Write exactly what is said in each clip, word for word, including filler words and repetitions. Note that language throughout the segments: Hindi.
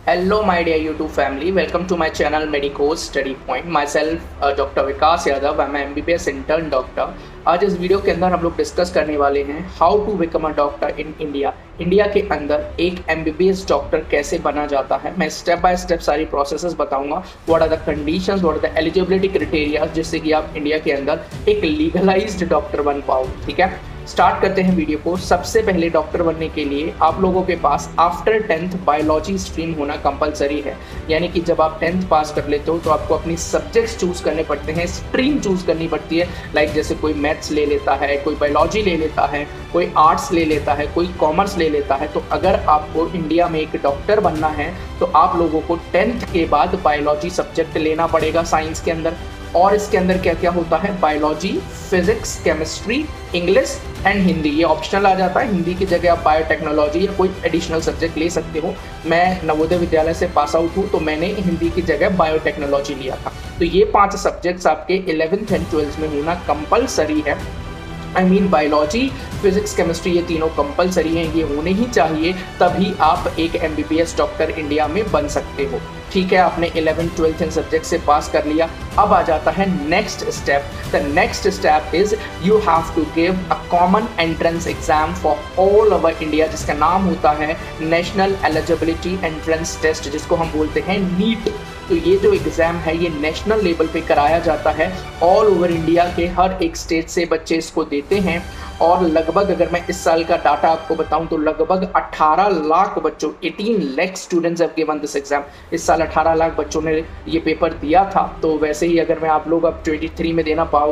Hello, my dear YouTube family. Welcome to my channel Medico's Study Point. Myself, uh, doctor Vikas Yadav. I'm M B B S intern doctor. आज इस वीडियो के अंदर हम लोग डिस्कस करने वाले हैं how to become a doctor in India. India के अंदर एक M B B S doctor कैसे बना जाता है. मैं स्टेप बाय स्टेप सारी प्रोसेसेस बताऊंगा. What are the conditions, what are the eligibility criteria जिससे कि आप इंडिया के अंदर एक लीगलाइज्ड डॉक्टर बन पाओ. ठीक है, स्टार्ट करते हैं वीडियो को. सबसे पहले डॉक्टर बनने के लिए आप लोगों के पास आफ्टर टेंथ बायोलॉजी स्ट्रीम होना कंपलसरी है. यानी कि जब आप टेंथ पास कर लेते हो तो आपको अपनी सब्जेक्ट्स चूज करने पड़ते हैं, स्ट्रीम चूज करनी पड़ती है. लाइक जैसे कोई मैथ्स ले लेता है, कोई बायोलॉजी ले लेता है, कोई आर्ट्स ले लेता है, कोई कॉमर्स ले लेता है. तो अगर आपको इंडिया में एक डॉक्टर बनना है तो आप लोगों को टेंथ के बाद बायोलॉजी सब्जेक्ट लेना पड़ेगा साइंस के अंदर. और इसके अंदर क्या क्या होता है, biology, physics, chemistry, English and Hindi. ये ऑप्शनल आ जाता है. हिंदी की जगह आप बायोटेक्नोलॉजी या कोई एडिशनल सब्जेक्ट ले सकते हो. मैं नवोदय विद्यालय से पास आउट हूँ तो मैंने हिंदी की जगह बायोटेक्नोलॉजी लिया था. तो ये पांच सब्जेक्ट्स आपके इलेवेंथ एंड ट्वेल्थ में होना कंपलसरी है. I mean biology, physics, chemistry ये तीनों कंपलसरी हैं, ये होने ही चाहिए. तभी आप एक M B B S doctor India में बन सकते हो. ठीक है, आपने इलेवेंथ ट्वेल्थ इन सब्जेक्ट से पास कर लिया. अब आ जाता है next step. The next step is you have to give a common entrance exam for all over India, जिसका नाम होता है नेशनल एलिजिबिलिटी एंट्रेंस टेस्ट, जिसको हम बोलते हैं नीट. तो ये जो एग्ज़ाम है ये नेशनल लेवल पे कराया जाता है. ऑल ओवर इंडिया के हर एक स्टेट से बच्चे इसको देते हैं. और लगभग अगर मैं इस साल का डाटा आपको बताऊं तो लगभग अठारह लाख बच्चों, अठारह lakh students have given this exam. इस साल अठारह लाख बच्चों ने ये पेपर दिया था. तो वैसे ही अगर मैं आप लोग अब तेईस में देना पाओ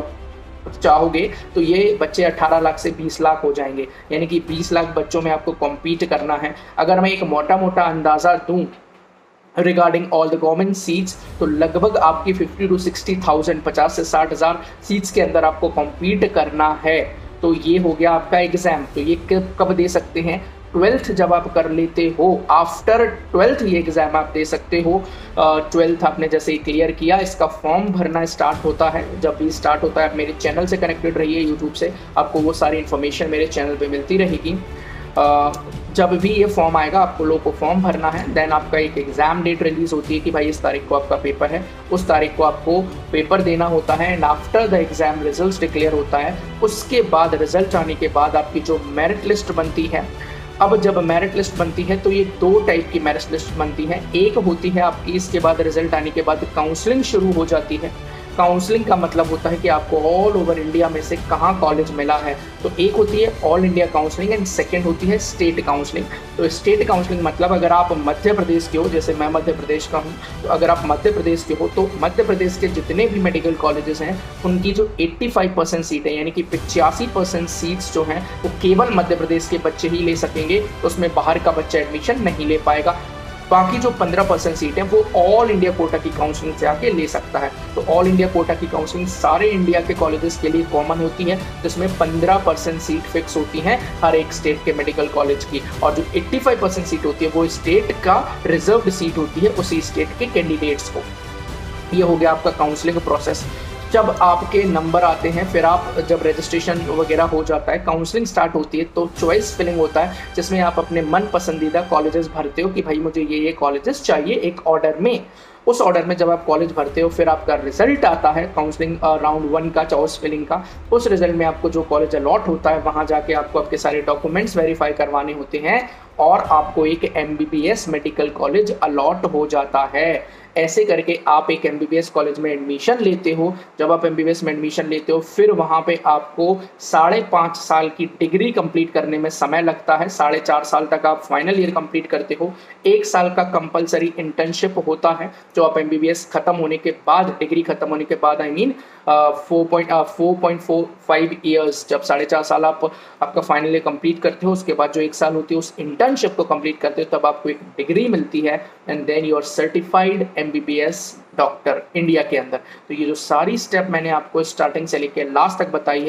चाहोगे तो ये बच्चे अठारह लाख से बीस लाख हो जाएंगे. यानी कि बीस लाख बच्चों में आपको कॉम्पीट करना है. अगर मैं एक मोटा मोटा अंदाज़ा दूँ regarding all the government seats तो लगभग आपकी फिफ्टी टू सिक्सटी थाउजेंड, पचास से साठ हज़ार सीट्स के अंदर आपको कॉम्पीट करना है. तो ये हो गया आपका एग्ज़ाम. तो ये कब दे सकते हैं, ट्वेल्थ जब आप कर लेते हो. आफ्टर ट्वेल्थ ये एग्ज़ाम आप दे सकते हो. ट्वेल्थ uh, आपने जैसे ही क्लियर किया, इसका फॉर्म भरना स्टार्ट होता है. जब भी स्टार्ट होता है आप मेरे चैनल से कनेक्टेड रहिए यूट्यूब से, आपको वो सारी इन्फॉर्मेशन मेरे चैनल पे मिलती रहेगी. uh, जब भी ये फॉर्म आएगा आपको लोगों को फॉर्म भरना है. देन आपका एक एग्ज़ाम डेट रिलीज़ होती है कि भाई इस तारीख को आपका पेपर है, उस तारीख को आपको पेपर देना होता है. And after the exam result declare होता है. उसके बाद रिजल्ट आने के बाद आपकी जो मेरिट लिस्ट बनती है. अब जब मेरिट लिस्ट बनती है तो ये दो टाइप की मेरिट लिस्ट बनती है. एक होती है आपकी इसके बाद रिजल्ट आने के बाद काउंसलिंग शुरू हो जाती है. काउंसलिंग का मतलब होता है कि आपको ऑल ओवर इंडिया में से कहाँ कॉलेज मिला है. तो एक होती है all India counselling and second होती है स्टेट काउंसलिंग. तो स्टेट काउंसलिंग मतलब अगर आप मध्य प्रदेश के हो, जैसे मैं मध्य प्रदेश का हूँ, तो अगर आप मध्य प्रदेश के हो तो मध्य प्रदेश के जितने भी मेडिकल कॉलेजेस हैं उनकी जो पचासी परसेंट सीट है, यानी कि पचासी परसेंट सीट्स जो हैं वो केवल मध्य प्रदेश के बच्चे ही ले सकेंगे. उसमें बाहर का बच्चा एडमिशन नहीं ले पाएगा. बाकी जो पंद्रह परसेंट सीट है वो ऑल इंडिया कोटा की काउंसलिंग से आके ले सकता है. तो ऑल इंडिया कोटा की काउंसलिंग सारे इंडिया के कॉलेजेस के लिए कॉमन होती है, जिसमें पंद्रह परसेंट सीट फिक्स होती हैं हर एक स्टेट के मेडिकल कॉलेज की. और जो पचासी परसेंट सीट होती है वो स्टेट का रिजर्व्ड सीट होती है उसी स्टेट के कैंडिडेट्स को. ये हो गया आपका काउंसलिंग प्रोसेस. जब आपके नंबर आते हैं फिर आप जब रजिस्ट्रेशन वगैरह हो जाता है, काउंसलिंग स्टार्ट होती है, तो चॉइस फिलिंग होता है जिसमें आप अपने मन पसंदीदा कॉलेजेस भरते हो कि भाई मुझे ये ये कॉलेजेस चाहिए एक ऑर्डर में. उस ऑर्डर में जब आप कॉलेज भरते हो फिर आपका रिजल्ट आता है काउंसलिंग राउंड वन का, चॉइस फिलिंग का. उस रिजल्ट में आपको जो कॉलेज अलॉट होता है वहाँ जाके आपको आपके सारे डॉक्यूमेंट्स वेरीफाई करवाने होते हैं और आपको एक M B B S medical college allot हो जाता है. ऐसे करके आप एक M B B S college में एडमिशन लेते हो. जब आप एम बी बी एस में एडमिशन लेते हो फिर वहाँ पे आपको साढ़े पाँच साल की डिग्री कंप्लीट करने में समय लगता है. साढ़े चार साल तक आप फाइनल ईयर कंप्लीट करते हो. एक साल का कंपलसरी इंटर्नशिप होता है जो आप एम बी बी एस खत्म होने के बाद, डिग्री खत्म होने के बाद, I mean four point four point four five years, जब साढ़े चार साल आप आपका फाइनल ईयर कंप्लीट करते हो उसके बाद जो एक साल होती है उस इंटर्नशिप को कंप्लीट करते हो तब आपको एक डिग्री मिलती है. And then you are certified M B B S doctor India के अंदर. तो ये जो सारी स्टेप मैंने आपको स्टार्टिंग से लेकर लास्ट तक बताई है,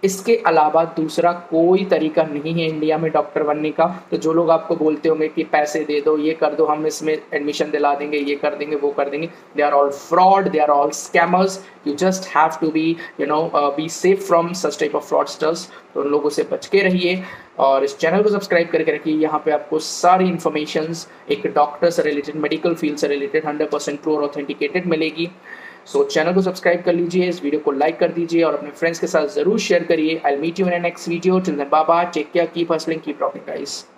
इसके अलावा दूसरा कोई तरीका नहीं है इंडिया में डॉक्टर बनने का। तो जो लोग आपको बोलते होंगे कि पैसे दे दो, ये कर दो, हम इसमें एडमिशन दिला देंगे, ये कर देंगे, वो कर देंगे, they are all fraud, they are all scammers. You just have to be you know be safe from such type of fraudsters. तो उन लोगों से बच के रहिए और इस चैनल को सब्सक्राइब करके रखिए। यहाँ पे आपको सारी इन्फॉर्मेशंस एक डॉक्टर से रिलेटेड, मेडिकल फील्ड से रिलेटेड हंड्रेड परसेंट ट्रू और ऑथेंटिकेटेड मिलेगी। सो so, चैनल को सब्सक्राइब कर लीजिए, इस वीडियो को लाइक कर दीजिए और अपने फ्रेंड्स के साथ जरूर शेयर करिए। I will meet you in next video. Till then bye bye, take care, keep hustling, keep rocking guys.